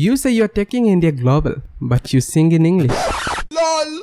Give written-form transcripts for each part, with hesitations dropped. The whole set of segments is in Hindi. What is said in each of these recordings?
You say you're taking India global, but you sing in English. LOL.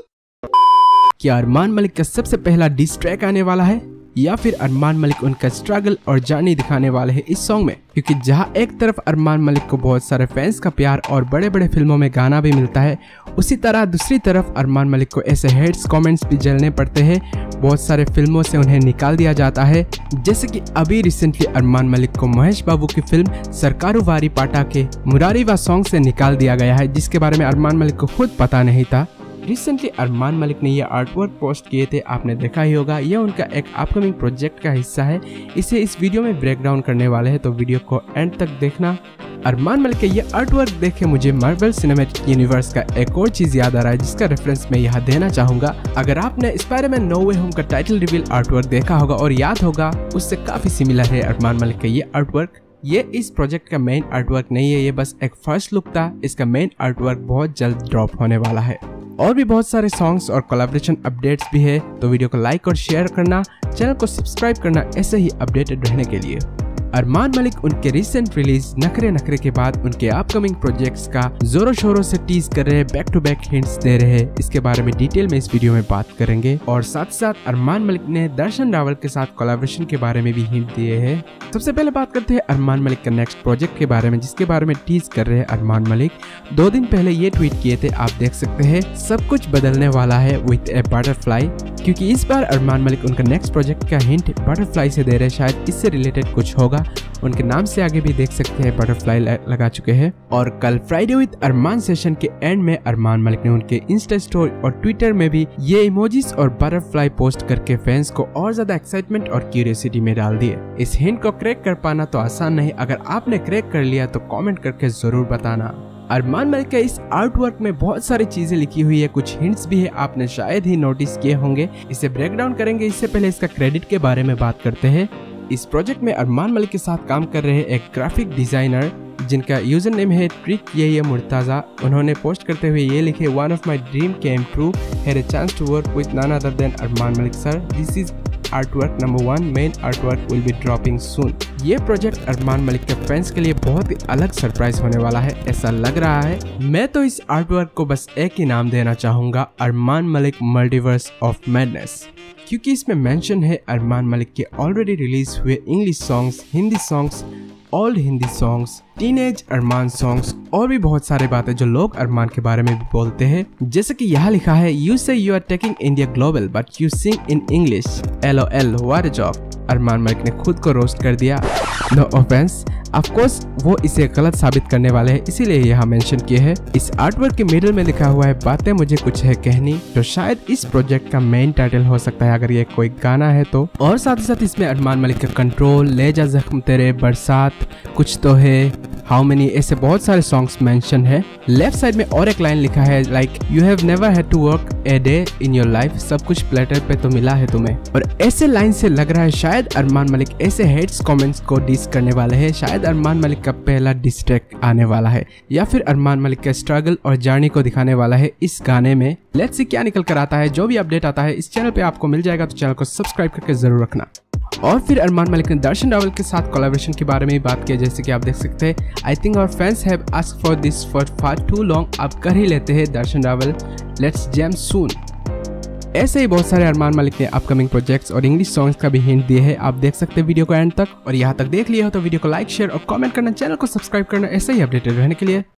क्या अरमान मलिक का सबसे पहला डिस ट्रैक आने वाला है या फिर अरमान मलिक उनका स्ट्रगल और जर्नी दिखाने वाले हैं इस सॉन्ग में? क्योंकि जहां एक तरफ अरमान मलिक को बहुत सारे फैंस का प्यार और बड़े बड़े फिल्मों में गाना भी मिलता है, उसी तरह दूसरी तरफ अरमान मलिक को ऐसे हेट्स कमेंट्स भी झेलने पड़ते हैं। बहुत सारे फिल्मों से उन्हें निकाल दिया जाता है, जैसे कि अभी रिसेंटली अरमान मलिक को महेश बाबू की फिल्म सरकारू वारी पाटा के मुरारी वा सॉन्ग से निकाल दिया गया है, जिसके बारे में अरमान मलिक को खुद पता नहीं था। रिसेंटली अरमान मलिक ने ये आर्टवर्क पोस्ट किए थे, आपने देखा ही होगा। यह उनका एक अपकमिंग प्रोजेक्ट का हिस्सा है, इसे इस वीडियो में ब्रेक डाउन करने वाले हैं, तो वीडियो को एंड तक देखना। अरमान मलिक के ये आर्टवर्क देखे मुझे मार्वल सिनेमैटिक यूनिवर्स का एक और चीज याद आ रहा है, जिसका रेफरेंस मैं यहाँ देना चाहूंगा। अगर आपने स्पाइडरमैन नो वे होम का टाइटल रिवील आर्टवर्क देखा होगा और याद होगा, उससे काफी सिमिलर है अरमान मलिक का ये आर्टवर्क। ये इस प्रोजेक्ट का मेन आर्टवर्क नहीं है, ये बस एक फर्स्ट लुक था। इसका मेन आर्टवर्क बहुत जल्द ड्रॉप होने वाला है और भी बहुत सारे सॉन्ग्स और कोलैबोरेशन अपडेट्स भी है, तो वीडियो को लाइक और शेयर करना, चैनल को सब्सक्राइब करना ऐसे ही अपडेटेड रहने के लिए। अरमान मलिक उनके रिसेंट रिलीज नखरे नखरे के बाद उनके अपकमिंग प्रोजेक्ट्स का जोरों शोरों से टीज कर रहे हैं, बैक टू बैक हिंट्स दे रहे हैं। इसके बारे में डिटेल में इस वीडियो में बात करेंगे और साथ साथ अरमान मलिक ने दर्शन रावल के साथ कोलैबोरेशन के बारे में भी हिंट दिए हैं। सबसे पहले बात करते हैं अरमान मलिक का नेक्स्ट प्रोजेक्ट के बारे में, जिसके बारे में टीज कर रहे हैं अरमान मलिक। 2 दिन पहले ये ट्वीट किए थे, आप देख सकते हैं, सब कुछ बदलने वाला है विद ए बटरफ्लाई, क्योंकि इस बार अरमान मलिक उनका नेक्स्ट प्रोजेक्ट का हिंट बटरफ्लाई से दे रहे हैं, शायद इससे रिलेटेड कुछ होगा। उनके नाम से आगे भी देख सकते हैं बटरफ्लाई लगा चुके हैं। और कल फ्राइडे विद अरमान सेशन के एंड में अरमान मलिक ने उनके इंस्टा स्टोरी और ट्विटर में भी ये इमोजीज और बटरफ्लाई पोस्ट करके फैंस को और ज्यादा एक्साइटमेंट और क्यूरियोसिटी में डाल दिए। इस हिंट को क्रैक कर पाना तो आसान नहीं, अगर आपने क्रैक कर लिया तो कमेंट करके जरूर बताना। अरमान मलिक के इस आर्टवर्क में बहुत सारी चीजें लिखी हुई है, कुछ हिंट्स भी है, आपने शायद ही नोटिस किए होंगे। इसे ब्रेक डाउन करेंगे, इससे पहले इसका क्रेडिट के बारे में बात करते हैं। इस प्रोजेक्ट में अरमान मलिक के साथ काम कर रहे एक ग्राफिक डिजाइनर जिनका यूजर नेम है ट्रिक ये मुर्ताजा। उन्होंने पोस्ट करते हुए ये लिखे, one of my dream came true, had a chance to work with none other than Armaan Malik sir, this is artwork number 1, main artwork will be dropping soon. ये प्रोजेक्ट अरमान मलिक के फैंस के लिए बहुत ही अलग सरप्राइज होने वाला है, ऐसा लग रहा है। मैं तो इस आर्टवर्क को बस एक ही नाम देना चाहूंगा, Armaan Malik multiverse of madness, क्योंकि इसमें मेंशन है अरमान मलिक के ऑलरेडी रिलीज हुए English songs, Hindi songs, old Hindi songs, teenage Armaan songs और भी बहुत सारे बातें जो लोग अरमान के बारे में भी बोलते हैं। जैसे कि यहाँ लिखा है, you say you are taking India global but you sing in English, LOL what a job. Armaan Malik ने खुद को रोस्ट कर दिया, नो ऑफेंस। ऑफ कोर्स वो इसे गलत साबित करने वाले हैं, इसीलिए यहाँ मेंशन किए हैं। इस आर्टवर्क के मिडिल में लिखा हुआ है, बातें मुझे कुछ है कहनी, जो शायद इस प्रोजेक्ट का मेन टाइटल हो सकता है अगर ये कोई गाना है तो। और साथ ही साथ इसमें अरमान मलिक का कंट्रोल, ले जा जख्म तेरे, बरसात, कुछ तो है, हाउ मेनी, ऐसे बहुत सारे सॉन्ग्स मेंशन है। लेफ्ट साइड में और एक लाइन लिखा है, like you have never had to work a day in your life, सब कुछ प्लेटर पे तो मिला है तुम्हें। और ऐसे लाइन से लग रहा है शायद अरमान मलिक ऐसे हेट्स कमेंट्स को डिस करने वाले हैं, शायद अरमान मलिक का पहला डिस ट्रैक आने वाला है या फिर अरमान मलिक का स्ट्रगल और जर्नी को दिखाने वाला है इस गाने में। लेट्स सी क्या निकल कर आता है। जो भी अपडेट आता है इस चैनल पे आपको मिल जाएगा, तो चैनल को सब्सक्राइब करके जरूर रखना। और फिर अरमान मलिक ने दर्शन रावल के साथ कोलैबोरेशन के बारे में भी बात किया, जैसे कि आप देख सकते हैं, I think our fans have asked for this for far too long, अब कर ही लेते हैं Darshan Raval, let's jam soon. ऐसे ही बहुत सारे अरमान मलिक ने अपकमिंग प्रोजेक्ट्स और इंग्लिश सॉन्ग्स का भी हिंट दिए हैं, आप देख सकते हैं वीडियो को एंड तक। और यहाँ तक देख लिया हो तो वीडियो को लाइक, शेयर और कमेंट करना, चैनल को सब्सक्राइब करना ऐसे ही अपडेटेड रहने के लिए।